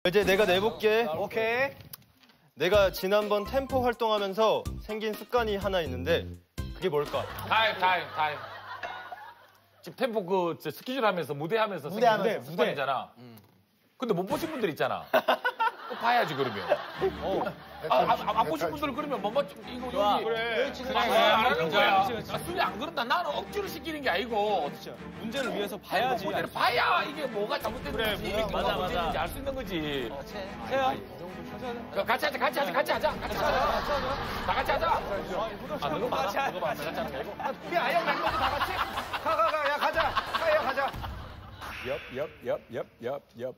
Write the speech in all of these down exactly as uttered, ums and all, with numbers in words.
이제 내가 내볼게. 오케이. 내가 지난번 템포 활동하면서 생긴 습관이 하나 있는데 그게 뭘까? 타임, 타임, 타임. 지금 템포 그 스케줄 하면서 무대 하면서 무대 하면서, 무대 습관이잖아. 음. 근데 못 보신 분들 있잖아. 꼭 봐야지 그러면. 어. 아, 아, 아, 안 보신 분들은 그러면 뭐 맞죠? 이거 좋아. 여기. 그래. 지금 아, 봐야 안 하는 거야. 그치, 그치. 아, 순위 안 그런다. 나는 억지로 시키는 게 아니고. 진짜 문제를 위해서 봐야지. 무대를 봐야 이게 뭐가 잘못됐는지 그래, 뭐가 맞아, 문제인지 알 수 있는 거지. 어, 채. 태야. 그 같이 하자, 같이 하자, 같이 하자, 같이 하자. 다 같이 하자. 아, 너무 많아? 너무 많아. 같이 하는 거 아니고? 야, 형, 나도 다 같이. 가, 가, 가. 야, 가자. 가, 야, 가자. Yup, yup, yup, yup, yup, yup.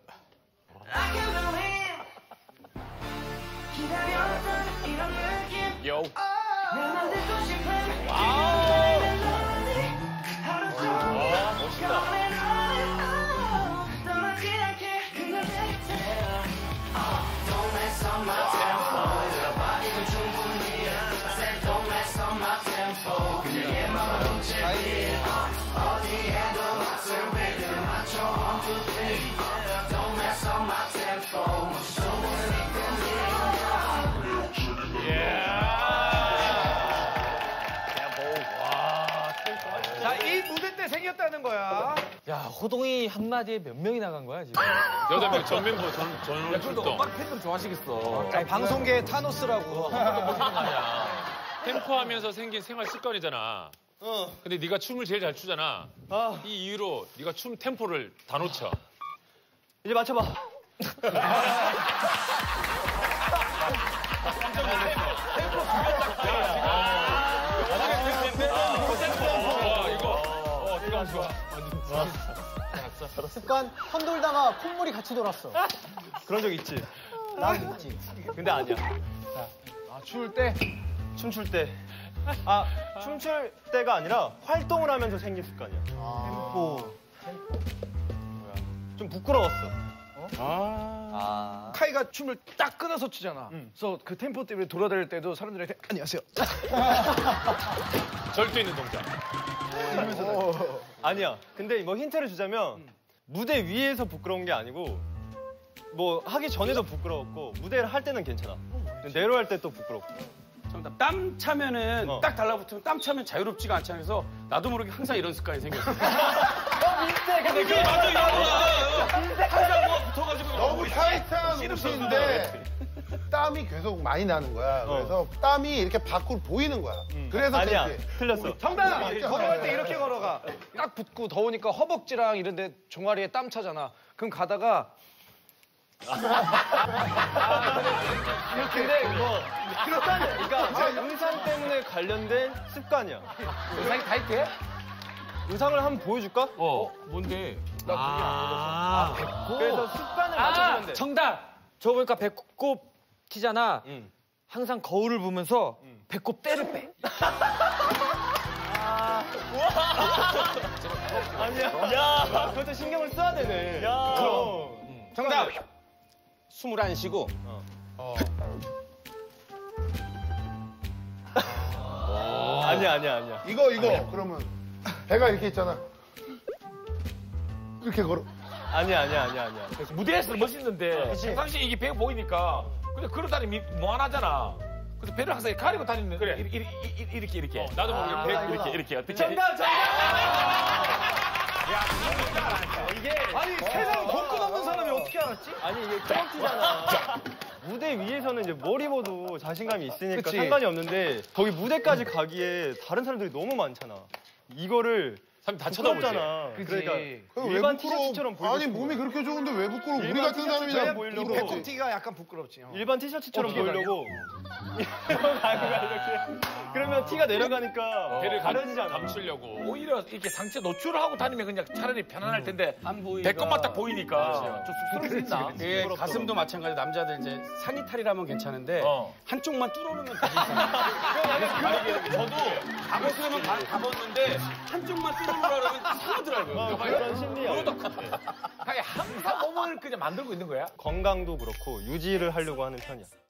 요. 자, 이 무대 때 생겼다는 거야. 야, 호동이 한마디에 몇 명이 나간 거야, 지금? 여덟 명 전멤버 전, 전원 출동. 음악 팬들 좋아하시겠어. 아니, 방송계의 타노스라고. 템포 하면서 생긴 생활 습관이잖아. 어. 근데 네가 춤을 제일 잘 추잖아. 아, 이 이유로 네가 춤 템포를 다 놓쳐. 이제 맞춰봐. 어, 이거. 어, 이거 좋아. 습관 흔들다가 콧물이 같이 돌았어. 그런 적 있지. 나도 있지. 근데 아니야. 아, 추울 때? 춤출 때. 아, 춤출 때가 아니라 활동을 하면서 생긴 습관이야. 템포. 뭐야. 좀 부끄러웠어. 카이가 춤을 딱 끊어서 추잖아. 그래서 그 템포 때문에 돌아다닐 때도 사람들한테 안녕하세요. 절도 있는 동작. 아니야. 근데 뭐 힌트를 주자면 무대 위에서 부끄러운 게 아니고 뭐 하기 전에도 부끄러웠고 무대를 할 때는 괜찮아. 근데 내려갈 때 또 부끄럽고. 정답. 땀 차면은 어. 딱 달라붙으면 땀 차면 자유롭지가 않잖아. 그래서 나도 모르게 항상 이런 습관이 생겼어. 근데 그게 맞아, 이거. 항상 뭐 붙어가지고. 너무 타이트한 옷인데 땀이 계속 많이 나는 거야. 그래서 땀이 이렇게 밖으로 보이는 거야. 그래서 아니야. 그렇지. 틀렸어. 정답! 걸어갈 때 이렇게 걸어가. 딱 붙고 더우니까 허벅지랑 이런 데 종아리에 땀 차잖아. 그럼 가다가 근데 뭐 그렇다니. 그러니까 의상 때문에 관련된 습관이야. 의상이 다 있게? 의상을 한번 보여줄까? 어. 뭔데? 아, 그래서 습관을 맞춰주면 돼. 정답! 저 보니까 배꼽 티잖아. 응. 항상 거울을 보면서 배꼽 때를 빼. 아니야. 야, 그것도 신경을 써야 되네. 야. 그럼. 정답. 숨을 안 쉬고. 아니야, 아니야, 아니야. 이거 이거 그러면 배가 이렇게 있잖아. 이렇게 걸어. 아니야, 아니야, 아니야, 아니야. 무대에서 멋있는데 평상시에 이게 배가 보이니까 근데 그러다니 미- 무한하잖아. 그래서 배를 항상 가리고 다니는 그래. 이렇게 이렇게 이렇게, 이렇게. 나도 모르게 아, 배 이렇게 이렇게 어떻게? 정답, 정답! 아니 세상 복근 없는 사람이 어떻게 알았지? 아니, 이게 트로트잖아. 무대 위에서는 이제 머리 봐도 자신감이 있으니까 그치. 상관이 없는데 거기 무대까지 가기에 다른 사람들이 너무 많잖아. 이거를 사람 다 쳐다보지. 부끄럽잖아. 그치. 그러니까 그럼 왜 일반 부끄러워? 티셔츠처럼 보이고 아니 싶은 몸이 거야. 그렇게 좋은데 왜 부끄러워? 우리 일반 같은 사람이 티셔츠처럼 그냥 보이려고. 부끄럽지. 배꼽티가 약간 부끄럽지. 어. 일반 티셔츠처럼 어떻게 보이려고 이런 아이가 이렇게 그러면 티가 내려가니까 배를 가려지잖아. 감추려고. 오히려 이렇게 상체 노출을 하고 다니면 그냥 차라리 편안할 텐데 안 보이니까. 배꼽만 딱 보이니까 좀 쑥스러워진다. 예, 가슴도 마찬가지. 남자들 이제 상의탈이라면 괜찮은데 어. 한쪽만 뚫어놓으면 되게 이상해. 저도 감었으면 감았는데 한쪽만 뚫어놓으라 그러면 상하더라고요. 어, 그런 심리야. 아니, 항상 몸을 그냥 만들고 있는 거야? 건강도 그렇고 유지를 하려고 하는 편이야.